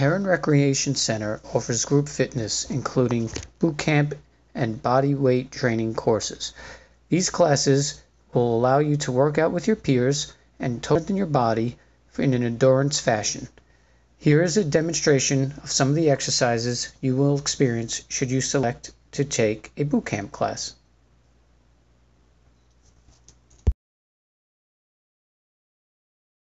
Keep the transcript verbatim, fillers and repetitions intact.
Heron Recreation Center offers group fitness, including Bootcamp and bodyweight training courses. These classes will allow you to work out with your peers and strengthen your body in an endurance fashion. Here is a demonstration of some of the exercises you will experience should you select to take a Bootcamp class.